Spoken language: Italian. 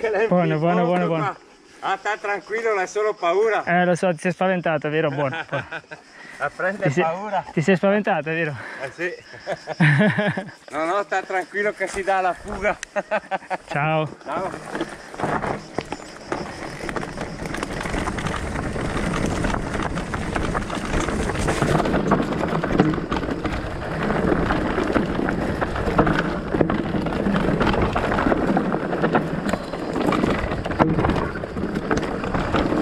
Buono, buono, buono, buono. Ah, sta tranquillo, non è solo paura. Lo so, ti sei spaventato, vero? Buono. A prendere paura. Ti sei spaventato, vero? Sì. No, sta tranquillo che si dà la fuga. Ciao. Ciao.